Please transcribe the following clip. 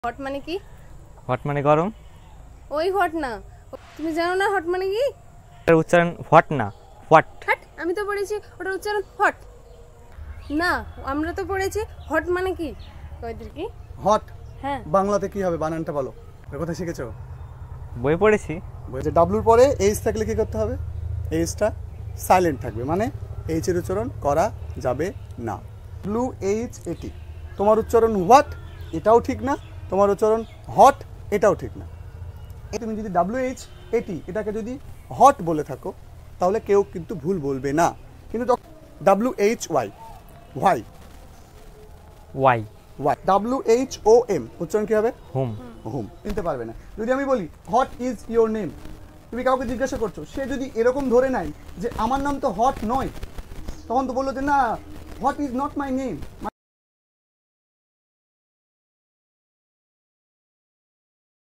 Hot মানে কি? Hot মানে গরম। ওই হট না, তুমি জানো না হট মানে কি? এর উচ্চারণ হট না, হোয়াট। হট, আমি তো পড়েছি ওটার উচ্চারণ হট। না, আমরা তো পড়েছি হট মানে কি। কয়দের কি হট হ্যাঁ, বাংলাতে কি হবে? বানানটা বলো। এর কথা শিখেছো? বই পড়েছি। বলছে ডাব্লুর পরে এইচ থাকলে কি করতে হবে? এইচটা সাইলেন্ট থাকবে, মানে এইচের উচ্চারণ করা যাবে না। ব্লু এইচ এটি, তোমার উচ্চারণ হোয়াট এটাও ঠিক না, তোমার উচ্চারণ হট এটাও ঠিক না। তুমি যদি ডাব্লু এইচ এটি এটাকে যদি হট বলে থাকো তাহলে কেউ কিন্তু ভুল বলবে না। কিন্তু W H Y Y Y Y W H O M উচ্চারণ কী হবে? হোম। হোম। চিনতে পারবে না। যদি আমি বলি হোয়াট ইজ ইয়োর নেম, তুমি কাউকে জিজ্ঞাসা করছো, সে যদি এরকম ধরে নেয় যে আমার নাম তো হট নয়, তখন তো বললো যে না, what is not my name.